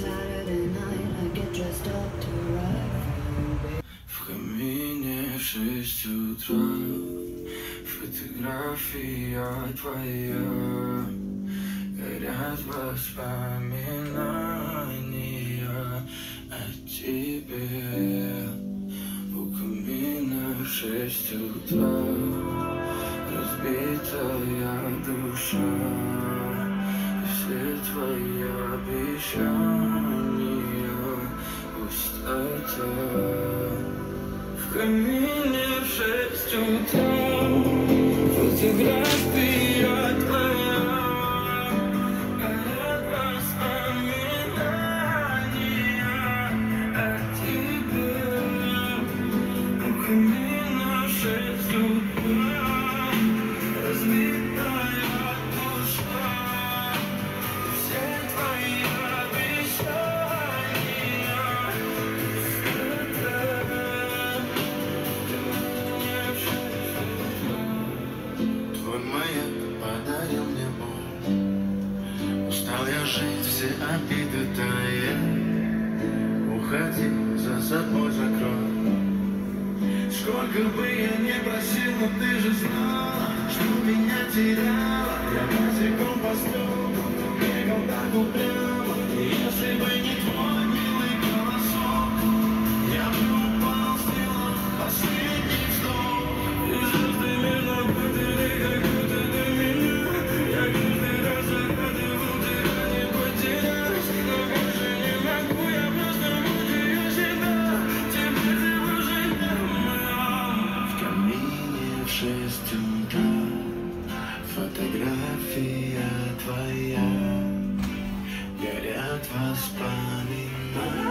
В камине в 6 утра фотография твоя, горят воспоминания о тебе. У камина в 6 утра разбитая душа, и все твои обещания пустота. В камине в 6 утра фотография твоя, горят воспоминания о тебе. У камина в 6 утра разбитая душа, и все твои обещания Твой маяк подарил мне боль, устал я жить, все обиды тая. Уходи, за собой закрой. Сколько бы я не просил, но ты же знала, что меня теряла. Я босиком по стеклу бегал так упрямо, и если бы не твой милый голосок, я бы упал, сделал последний вздох. И звезды между путали, как будто до меня. Я каждый раз загадывал, тебя не потерять, но больше не могу, я просто мучаю себя. Теперь ты уже не моя. В камине в 6 утра фотография твоя, горят воспоминания.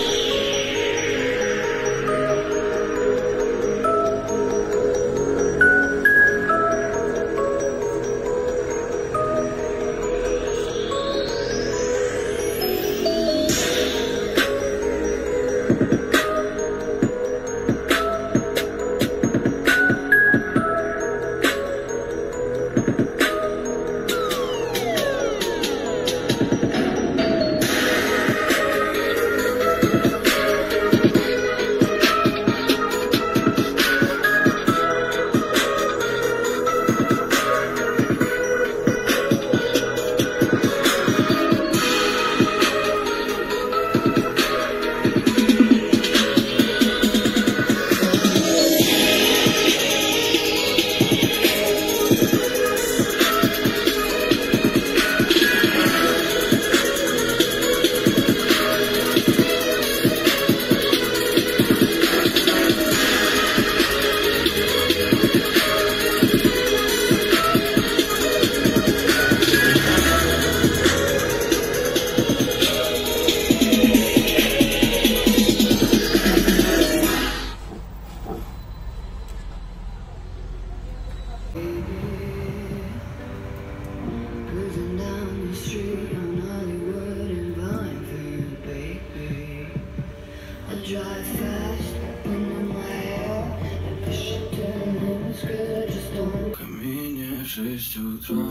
Cruising down the street on Hollywood and Vinefield, baby. I drive fast, wind in my hair, and push it turn, it's good, I just don't. В камине в 6 утра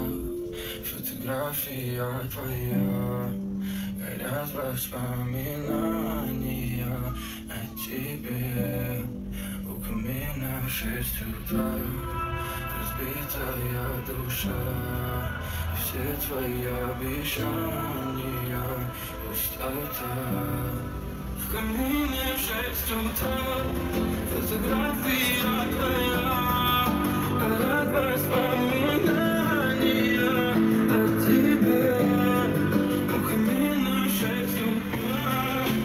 фотография твоя, горят воспоминания о тебе. У камина в 6 утра разбитая душа, и все твои обещания пустота. В камине в 6 утра фотография твоя, горят воспоминания о тебе. У камина в 6 утра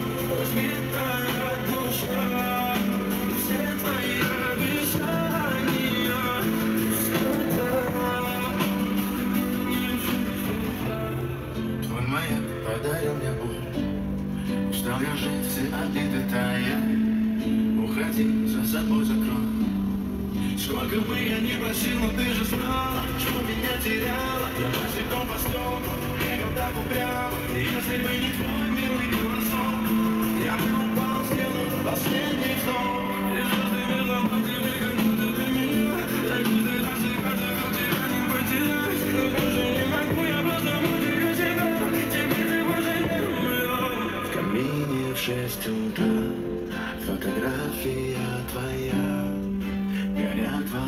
разбитая душа, и все твои обещания пустота. Твой маяк подарил мне боль, устал я жить, все обиды тая. Уходи, за собой закрой. Сколько бы я ни просил, но ты же знала, что меня теряла. Я босиком по стеклу бегал так упрямо, и если бы не твой милый голосок, я бы упал, сделал последний вздох. И звезды между путали, как будто до меня. Я каждый раз загадывал, тебя не потерять, но больше не могу, я просто мучаю себя. Теперь ты уже не моя.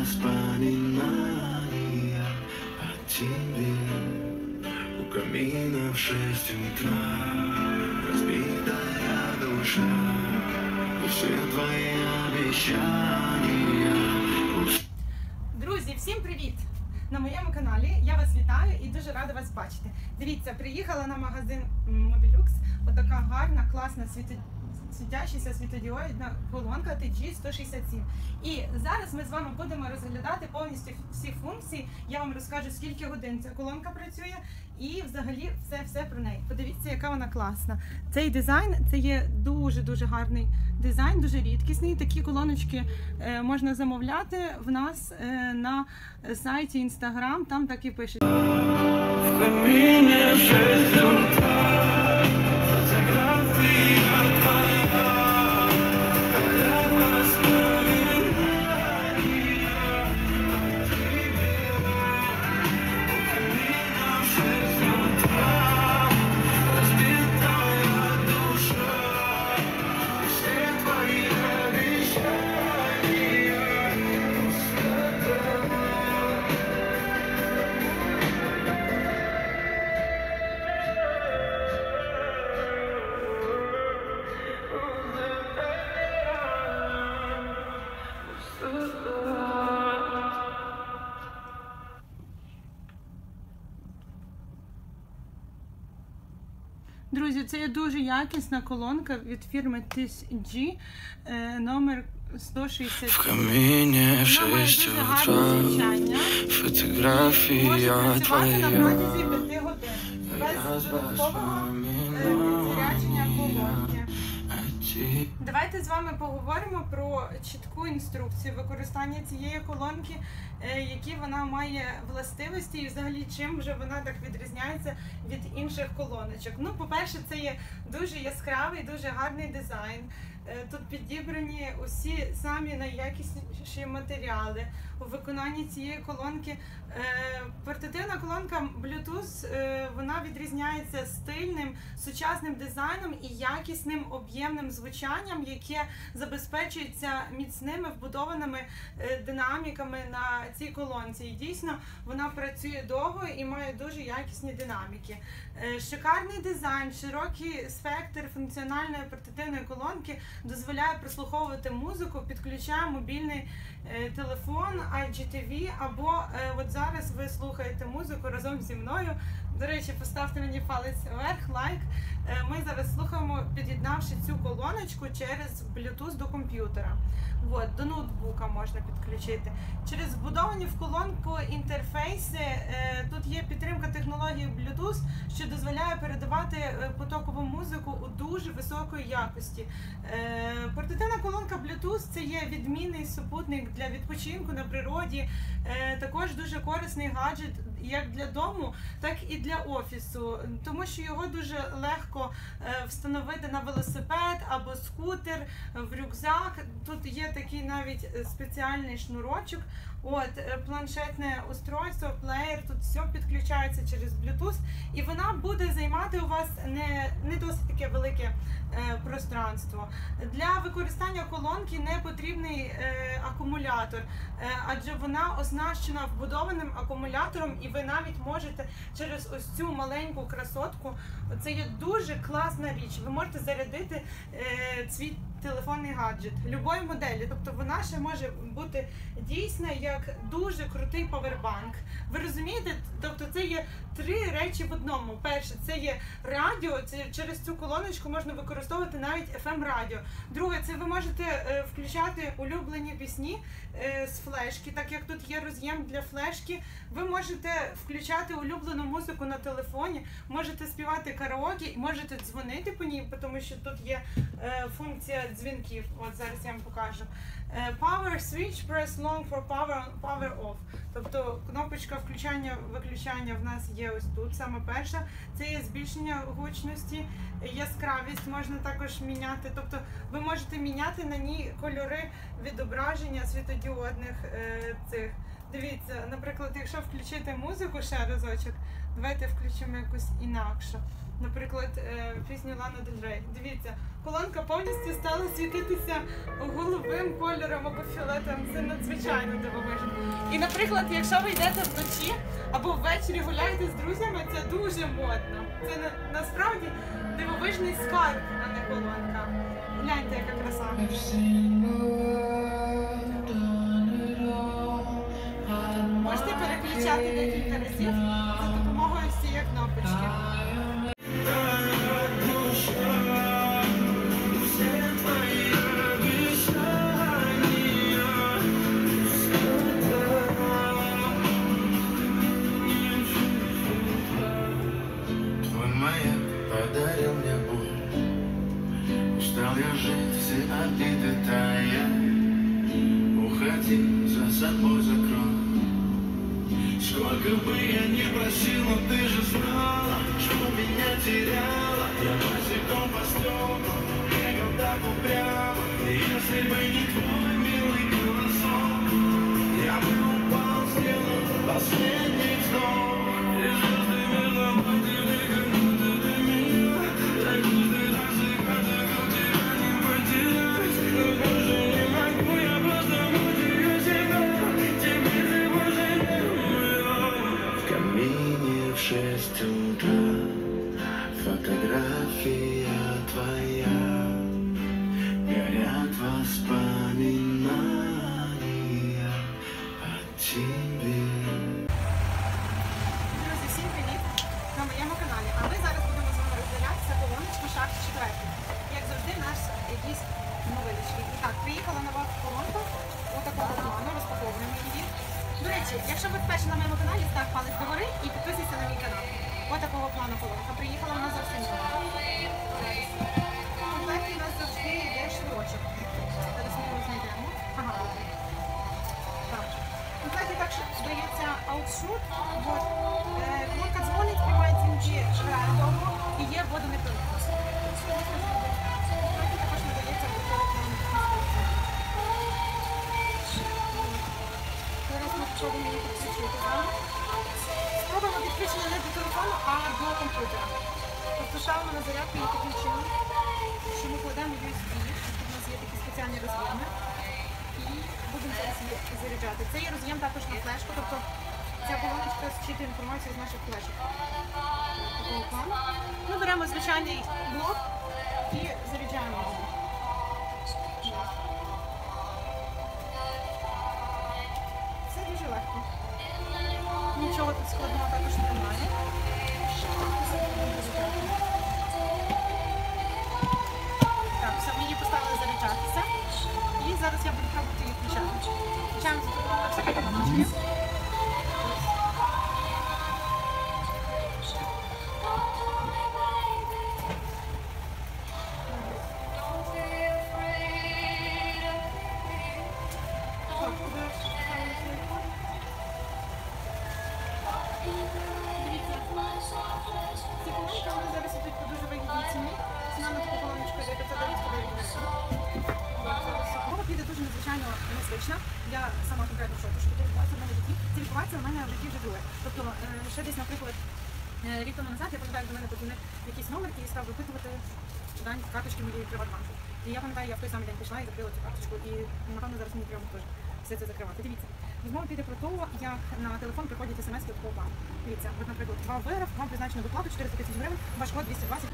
воспоминания о тебе. У камина в 6 утра разбитая душа, и все твои обещания. Друзі, всім привіт! На моєму каналі я вас вітаю і дуже рада вас бачити. Дивіться, приїхала на магазин Mobilux, отака гарна, класна світящася світодіодна колонка TG167. І зараз ми з вами будемо розглядати повністю всі функції. Я вам розкажу, скільки годин ця колонка працює і взагалі все про неї. Подивіться, яка вона класна. Цей дизайн, це є дуже гарний дизайн, дуже рідкісний. Такі колоночки можна замовляти в нас на сайті Instagram, там так і пишуть. В камине 6 утра, фотография твоя, я воспоминания о тебе. В камине 6 утра, разбитая душа, и все твои обещания пустота. Друзі, це є дуже якісна колонка від фірми TG, номер 167. В камине 6 утра, фотография твоя, на протязі 5 годин, без додаткового зарядження колонки. Давайте з вами поговоримо про чітку інструкцію використання цієї колонки, які вона має властивості і взагалі чим вже вона так відрізняється від інших колоночок. Ну, по-перше, це є дуже яскравий, дуже гарний дизайн. Тут підібрані усі самі найякісніші матеріали у виконанні цієї колонки. Портативна колонка Bluetooth, вона відрізняється стильним, сучасним дизайном і якісним об'ємним звучанням, яке забезпечується міцними вбудованими динаміками на цій колонці. І дійсно вона працює довго і має дуже якісні динаміки. Шикарний дизайн, широкий спектр функціональної портативної колонки дозволяє прослуховувати музику, підключає мобільний телефон, IGTV, або от зараз ви слухаєте музику разом зі мною. До речі, поставте мені палець вверх, лайк. Ми зараз слухаємо, під'єднавши цю колоночку через Bluetooth до комп'ютера. От, до ноутбука можна підключити. Через вбудовані в колонку інтерфейси тут є підтримка технології Bluetooth, що дозволяє передавати потокову музику у дуже високої якості. Портативна колонка Bluetooth – це є відмінний супутник для відпочинку на природі, також дуже корисний гаджет як для дому, так і для офісу, тому що його дуже легко встановити на велосипед або скутер, в рюкзак. Тут є такий навіть спеціальний шнурочок. От, планшетне устройство, плеєр, тут все підключається через Bluetooth, і вона буде займати у вас не досить таке велике пространство. Для використання колонки не потрібний акумулятор, адже вона оснащена вбудованим акумулятором, і ви навіть можете через ось цю маленьку красотку, це є дуже класна річ, ви можете зарядити свій телефонний гаджет любої моделі, тобто вона ще може бути дійсно як дуже крутий павербанк. Ви розумієте? Тобто це є 3 речі в одному. Перше, це є радіо, це через цю колоночку можна використовувати навіть FM-радіо. Друге, це ви можете включати улюблені пісні з флешки, так як тут є роз'єм для флешки. Ви можете включати улюблену музику на телефоні, можете співати караоке, можете дзвонити по ній, тому що тут є функція дзвінків. От зараз я вам покажу. Power switch, press long for power off. Тобто кнопочка включання-виключання в нас є ось тут, саме перша. Це є збільшення гучності, яскравість можна також міняти. Тобто ви можете міняти на ній кольори відображення світодіодних цих. Дивіться, наприклад, якщо включити музику ще разочок, давайте включимо якусь інакшу. Наприклад, пісню Лана Дель Рей. Дивіться, колонка повністю стала світитися голубим кольором або фіолетовим. Це надзвичайно дивовижно. І, наприклад, якщо ви йдете вночі або ввечері гуляєте з друзями, це дуже модно. Це насправді дивовижний скарб, а не колонка. Гляньте, яка краса. Можете переключати декілька разів за допомогою цієї кнопочки. Твой маяк подарил мне боль. Устал я жить, все обиды тая. Уходи, за собой закрой. Сколько бы я ни просил, но ты же знала, что меня теряла. Я босиком по стеклу бегал так упрямо. И если бы не твой милый голосок, я бы упал, сделал последний вздох. И звезды между нами, как будто ты меня. Так каждый раз и каждый год тебя не потерять. Но больше не могу, я просто мучаю себя. Теперь ты больше не моя. В камине в 6 утра фотография твоя. Горят воспоминания о тебе. Друзі, всім привіт на моєму каналі. А ми зараз будемо з вами розділятися колоночку шахт 4. Як завжди, наш якісь новиночки. І так, приїхала нова колонка отакого плану, розпаковуємо її. До речі, якщо ви вперше на моєму каналі, став палець догори і підписуйся на мій канал. Отакого плану колонка. Приїхала вона зовсім нова. В комплекті у нас завжди йде шнурочок. Зараз ми його знайдемо. Ага, так. В комплекті також здається аутшут. Колонка дзвонить, приймає дзвінки довго і є водонепроникність. Також надається зараз ми спробуємо її підключити. Спробуємо підключення не до телефону, а до комп'ютера. Тобто шалимо на зарядку і підключимо, що ми кладемо USB, тут у нас є такі спеціальні роз'єми, і будемо зараз її заряджати. Це є роз'єм також на флешку, тобто ця колоночка зчитує інформацію з наших флешок. Такого плану. Ми беремо звичайний блок і заряджаємо його. Все дуже легко. Нічого тут складного також немає. Так, все, ми її поставили заряджатися. І зараз я буду пробувати її включати. Включаємо за допомогою всяких кнопочки. Ці колонки вони зараз ідуть по дуже вигідній ціні. Ціна на таку колоночку йде 599 гривень. Мова піде дуже надзвичайно незвична. Я сама конкретно в шоці, що таке відбувається в мене в житті. Це відбувається в мене в житті вже друге. Тобто ще десь, наприклад, рік тому назад, я пам'ятаю, до мене подзвонив якийсь номер і став випитувати дані карточки моєї Приватбанку. І я пам'ятаю, я в той самий день пішла і закрила цю карточку. І, напевно, зараз мені треба теж все це закривати. Дивіться. Розмова піде про те, як на телефон приходять смс-ки такого плану. Дивіться, от, наприклад, вам виграв, вам призначено доплату 400 тисяч гривень, ваш код 220.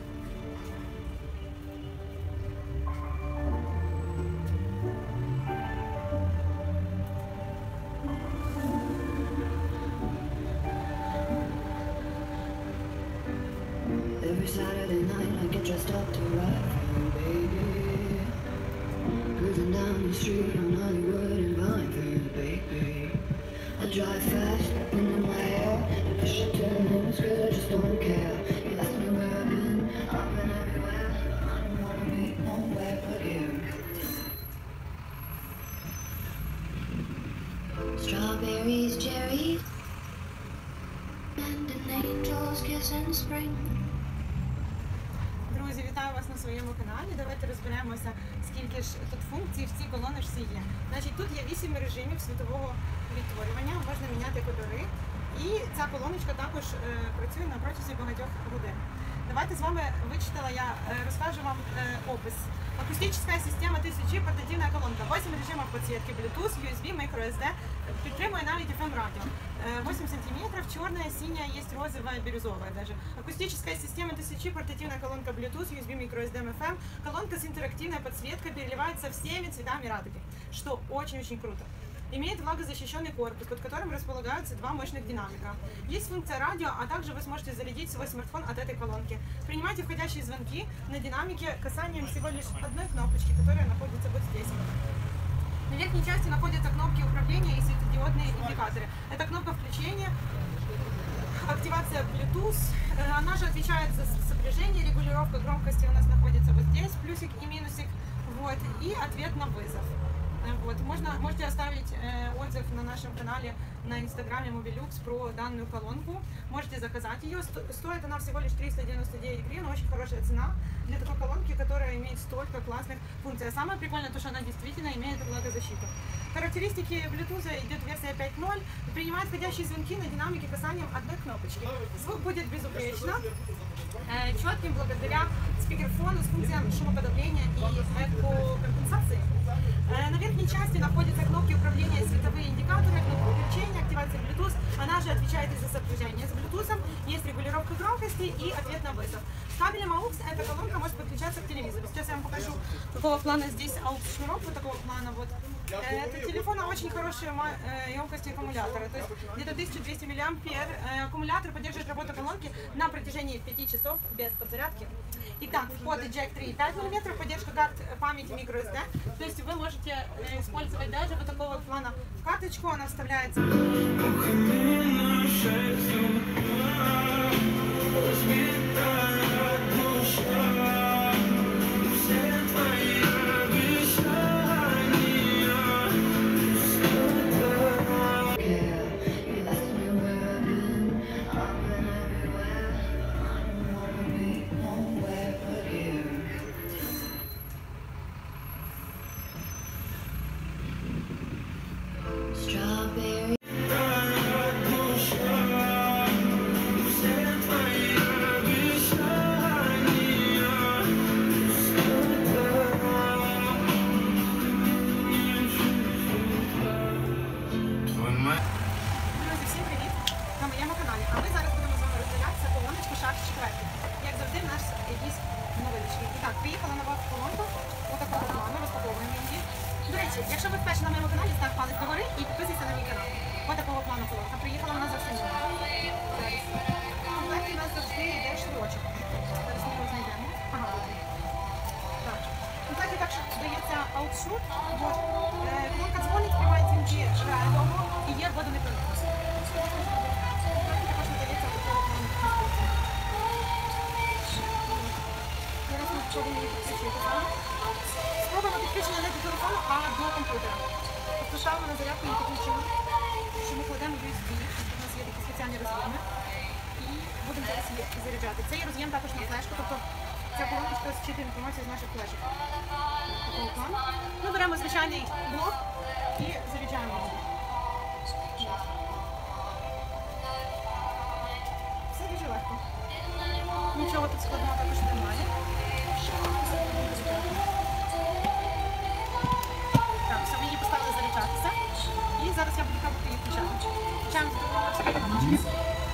Every Saturday night I get dressed up to ride for you, baby. Cruising down the street on Hollywood and Vine for you, baby. I drive fast, wind in my hair, and push it to the limits 'cause I just don't care. You ask me where I've been everywhere. I don't wanna be nowhere but here. Strawberries, cherries, and an angel's kiss in spring. Друзі, вітаю вас на своєму каналі. Давайте розберемося, скільки ж тут функцій в цій колоночці є. Значить, тут є 8 режимів світового відтворювання, можна міняти кольори. І ця колоночка також працює на протязі багатьох годин. Давайте з вами вичитала, я розкажу вам опис. Акустична система 1000G, портативна колонка, 8 режимів підсвітки, Bluetooth, USB, microSD, підтримує навіть FM радіо. 8 см, черная, синяя, есть розовая, бирюзовая даже. Акустическая система 1000G, портативная колонка Bluetooth, USB, microSD, FM. Колонка с интерактивной подсветкой переливается всеми цветами радуги, что очень-очень круто. Имеет влагозащищенный корпус, под которым располагаются два мощных динамика. Есть функция радио, а также вы сможете зарядить свой смартфон от этой колонки. Принимайте входящие звонки на динамике касанием всего лишь одной кнопочки, которая находится вот здесь. На верхней части находятся кнопки управления и светодиодные индикаторы. Это кнопка включения, активация Bluetooth. Она же отвечает за сопряжение, регулировка громкости у нас находится вот здесь, плюсик и минусик. Вот, и ответ на вызов. Вот. Можете оставить отзыв на нашем канале на инстаграме Mobilux про данную колонку. Можете заказать ее. Стоит она всего лишь 399 гривен. Очень хорошая цена для такой колонки, которая имеет столько классных функций. А самое прикольное то, что она действительно имеет влагозащиту. Характеристики Bluetooth идет версия 5.0. Принимает входящие звонки на динамике касанием одной кнопочки. Звук будет безупречно, четким благодаря спикерфону с функцией шумоподавления и экокомпенсации. На верхней части находятся кнопки управления, световые индикаторы, кнопка включения, активация Bluetooth. Она же отвечает и за сопряжение с Bluetooth. Есть регулировка громкости и ответ на вызов. С кабелем AUX эта колонка может подключаться к телевизору. Сейчас я вам покажу, какого плана здесь AUX шнурок, вот такого плана. Вот. Это телефона очень хорошие емкости аккумулятора, то есть где-то 1200 мА. Аккумулятор поддерживает работу колонки на протяжении 5 часов без подзарядки. Итак, вход и джек 3,5 мм, поддержка карт памяти microSD, то есть вы можете использовать даже вот такого плана карточку, она вставляется. Strawberry. Друзі, всім привіт! На моєму каналі. А ми зараз будемо з вами роздивлятися колоночку Shark 4. Як завжди, в нас якісь новиночки. І так, приїхала нова колонка, отакого плану, розпаковуємо її. До речі, якщо ви вперше на моєму каналі, став палець догори і підписуйся на мій канал. Отакого плану колонка. Приїхала вона зовсім нова. В комплекті у нас завжди йде шнурочок. Зараз ми його знайдемо. Ага, от він. Так. В комплекті також дається аутшнур. Колонка дзвонить, співає дзвінки радіо і є водонепроникність. Також надається такого плану інструкція. Зараз ми спробуємо її підключити. Спробуємо підключення не до телефону, а до комп'ютера. Тобто ставимо на зарядку і підключимо, що ми кладемо USB, у нас є такі спеціальні роз'єми, і будемо зараз її заряджати. Цей роз'єм також на флешку, тобто ця колоночка зчитує інформацію з наших флешок. Такого плану. Ми беремо звичайний блок і заряджаємо його. Все дуже легко. Нічого тут складного також немає. Так, все, ми її поставили заряджатися. І зараз я буду пробувати її включати. Включаємо з допомогою цієї кнопочки.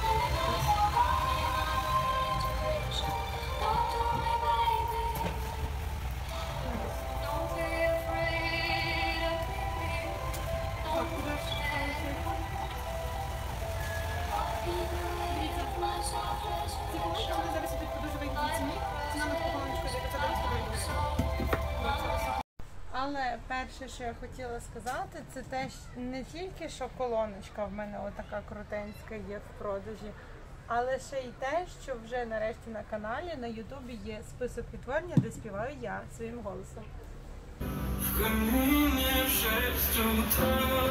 Ці колонки вони зараз ідуть по дуже вигідній ціні. Ціна на таку колоночку йде 599 гривень. Але перше, що я хотіла сказати, це те, що не тільки що колоночка в мене отака крутенська є в продажі, але ще й те, що вже нарешті на каналі, на Ютубі є список відтворення, де співаю я своїм голосом. В камине в 6 утра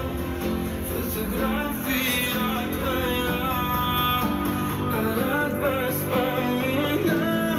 фотография твоя, горят воспоминания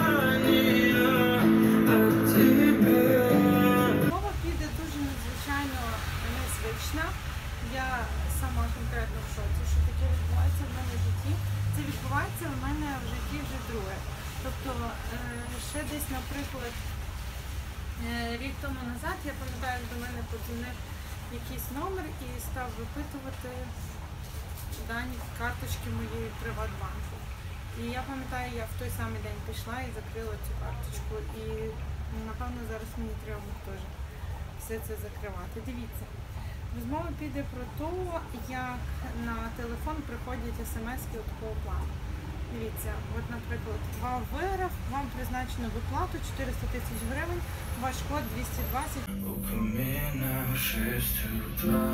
о тебе. Мова піде дуже надзвичайно незвична. Я сама конкретно в шоці, що таке відбувається в мене в житті. Це відбувається в мене в житті вже друге. Тобто, ще десь, наприклад, рік тому назад, я пам'ятаю, як до мене подзвонив якийсь номер і став випитувати дані карточки моєї Приватбанку. І я пам'ятаю, я в той самий день пішла і закрила цю карточку. І, напевно, зараз мені треба теж все це закривати. Дивіться, розмова піде про те, як на телефон приходять смс-ки такого плану. Дивіться, от, наприклад, вау виграв, вам призначено виплату 400 тисяч гривень, ваш код 220. Упоминаю 6 утра,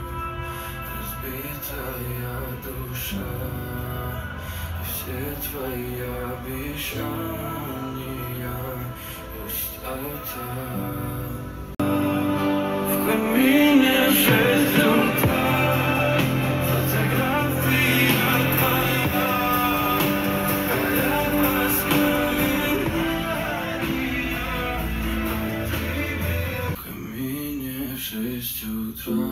разбитая душа, и все твои обещания пустота. В камине 6 утра, фотография твоя, горят воспоминания. В камине 6 утра,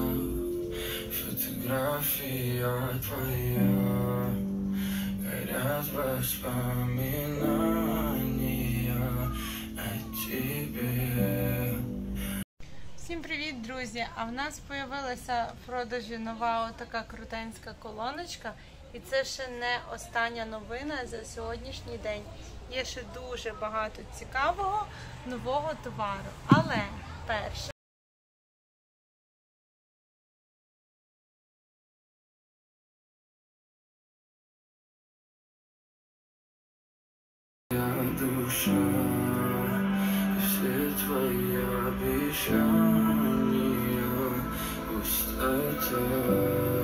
фотография твоя, горят воспоминания о тебе. Всім привіт, друзі! А в нас з'явилася в продажі нова така крутенська колоночка. І це ще не остання новина за сьогоднішній день. Є ще дуже багато цікавого нового товару. Але перше. Душа, все твои обещания пустота.